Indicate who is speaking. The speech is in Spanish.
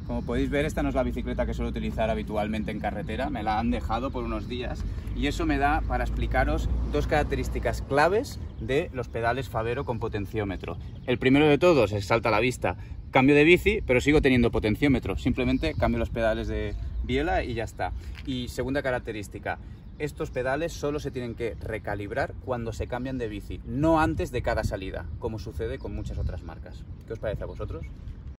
Speaker 1: Como podéis ver, esta no es la bicicleta que suelo utilizar habitualmente en carretera, me la han dejado por unos días y eso me da para explicaros dos características claves de los pedales Favero con potenciómetro. El primero de todos, se salta a la vista, cambio de bici, pero sigo teniendo potenciómetro, simplemente cambio los pedales de biela y ya está. Y segunda característica, estos pedales solo se tienen que recalibrar cuando se cambian de bici, no antes de cada salida, como sucede con muchas otras marcas. ¿Qué os parece a vosotros?